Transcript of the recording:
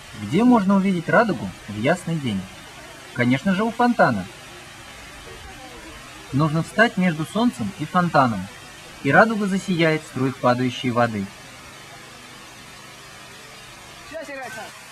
Где можно увидеть радугу в ясный день? Конечно же, у фонтана. Нужно встать между солнцем и фонтаном, и радуга засияет в струях падающей воды. 谢谢，谢谢。